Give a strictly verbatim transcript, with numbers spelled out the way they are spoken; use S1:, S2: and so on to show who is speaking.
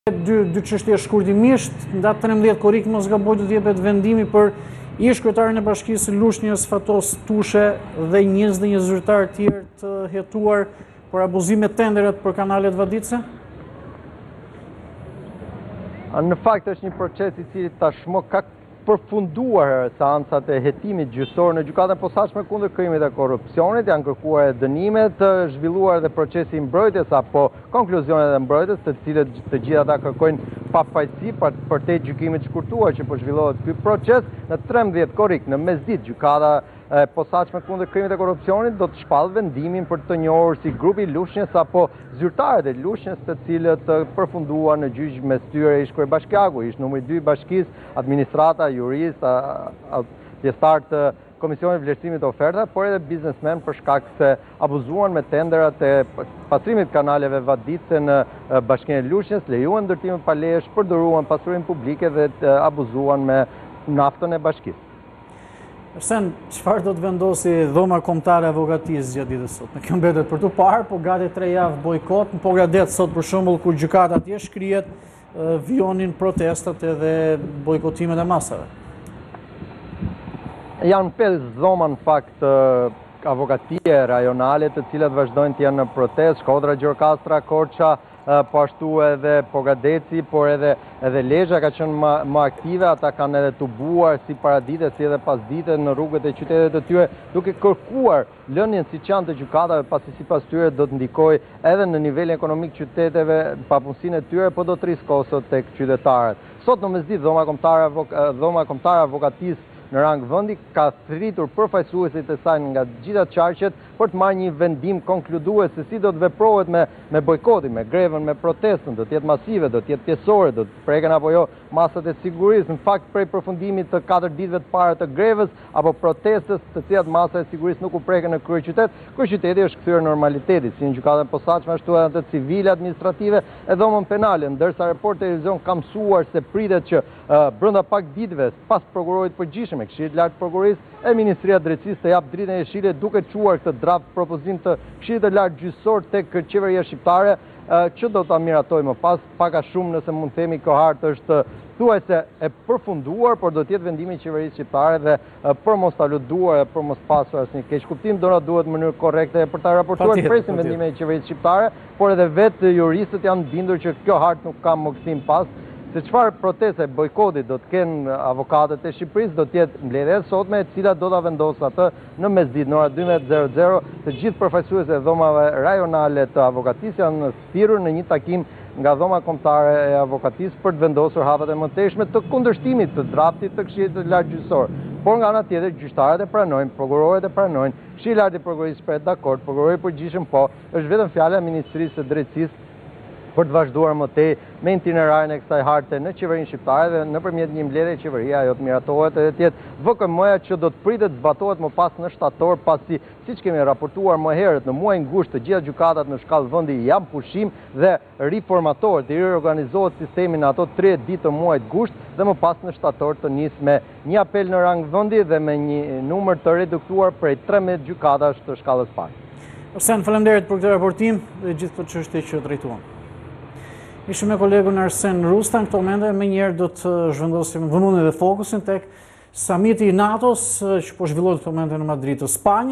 S1: Dy, dy çështje shkurtimisht, datë trembëdhjetë korrik mos gaboj do të jepet vendimi për ish kryetarin e bashkisë së Lushnjës Fatos Tushe dhe njëzet e një zyrtar tjerë të hetuar për abuzime tenderat për kanalet vadice?
S2: Në fakt është një proces i cili tashmë ka përfunduar seancat e hetimit gjyqësor në gjykatën e posaçme kundër krimit e korrupsionit, janë kërkuar dënimet, zhvilluar dhe procesi i mbrojtjes apo konkluzionet e mbrojtjes, të cilët të gjitha ata kërkojnë pafajësi për te gjykimit shkurtuar që po zhvillohet ky proces. Në trembëdhjetë korrik në mesditë gjykata e posaçme kundër krimit e korrupsionit do të shpallë vendimin për të njohur si grupi Lushnjës apo zyrtarët e Lushnjës, të cilët përfunduan në gjyq mes tyre ish kryebashkiaku, ish numri dy i bashkisë, administrata, jurist, pjesëtar të Komisionit Vlerësimit të Ofertave, por edhe biznesmen për shkak se abuzuan me tenderat e pastrimit kanaleve vadice në Bashkinë e Lushnjës, lejuan ndërtime pa leje, shpërdoruan pasurinë publike dhe abuzuan me naftën e bashkisë.
S1: Arsen, çfarë do të vendosi dhoma kombëtare e avokatisë gjatë ditës sot? Në kjo mbetet për të parë, po gati tre javë bojkot, po gradet sot për shembull kur gjykata atje shkrihet vjonin protestat edhe bojkotimet e masave.
S2: Janë pesë dhoma në fakt avokatie rajonale të cilat vazhdojnë të janë në protestë, Shkodra, Gjorkastra, Korça, po ashtu edhe Pogadeci, por edhe edhe Lezhë ka qenë më, më aktive, ata kanë edhe tubuar si paradite, si edhe pasdite në rrugët e qytetet të tyre, duke kërkuar lënien siç janë të gjykatave, pasi sipas tyre do të ndikojë edhe në nivelin ekonomik qyteteve, papunësinë e tyre, po do të riskosë tek qytetarët. Sot në mesditë dhoma kombëtare dhoma kombëtare avokatisë në rang vendi ka thritur përfaqësuesit e saj nga gjitha qarqet për të marrë një vendim konkludues se si do të veprohet me, me bojkotin, me grevën, me protestën, do të jetë masive, do të jetë pjesore, do të preken apo jo masat e sigurisë, në fakt prej përfundimit të katër ditëve të para të grevës apo protestës, të cilat masat e sigurisë nuk u preken në kryeqytet, kryeqyteti është kthyer normalitetit, si në gjykatën e posaçme ashtu edhe të civile, administrative e dhomën penale, ndërsa Report Televizion ka mësuar se pritet që uh, brenda pak ditëve pas prokurorit përgjithshëm me Këshillit Lart të Prokurorisë e Ministria e Drejtësisë të jap dritën e jeshile duke çuar këtë draft propozim të Këshillit të Lartë gjyqësor tek qeveria shqiptare, që do ta miratojë më pas, pak a shumë nëse mund të themi kjo hartë është thuajse e përfunduar, por do të jetë vendimi i qeverisë shqiptare dhe për mos ta lutuar e për mos pasur asnjë keq kuptim, do na duhet në mënyrë korrekte për ta raportuar presin vendimin e qeverisë shqiptare, por edhe vetë juristët janë bindur që kjo hartë nuk ka më kthim pas. Se çfarë proteste bojkotit do të kenë avokatët e Shqipërisë, do të jetë mbledhja e sotme, e cila do ta vendosë atë në mesditë në orën dymbëdhjetë, të gjithë përfaqësuesit e dhomave rajonale të avokatisë janë thirrur në një takim nga dhoma kombëtare e avokatisë për të vendosur hapet e mëtejshme të kundërshtimit të draftit të Këshillit të Lartë gjyqësor. Por nga ana tjetër, gjyqtarët e pranojnë, prokurorët e pranojnë, Këshilli i Lartë i Prokurorisë është dakord, prokurori i përgjithshëm po, është vetëm fjala e Ministrisë së Drejtësisë për të vazhduar më tej me itinerarin e kësaj harte në qeverinë shqiptare dhe nëpërmjet një mbledhje qeveria ajo të miratohet edhe të jetë V K M-ja që do të pritet zbatohet më pas në shtator, pasi siç kemi raportuar më herët në muajin gusht të gjitha gjykatat në shkallë vendi janë pushim dhe riformatohet, të riorganizohet sistemi në ato tridhjetë ditë të muajit gusht dhe më pas në shtator të nisë me një apel në rang vendi dhe me një numër të reduktuar prej trembëdhjetë gjykatash të shkallës parë.
S1: Arsen, faleminderit për këtë raportim dhe gjithë këto çështje që drejtuan. Ishim me kolegun Arsen Rusta, në këto momente me njerë do të zhvendosim vëmendjen dhe fokusin tek samiti i NATO-s që po zhvillohet në këto momente në Madrid të Spanjës.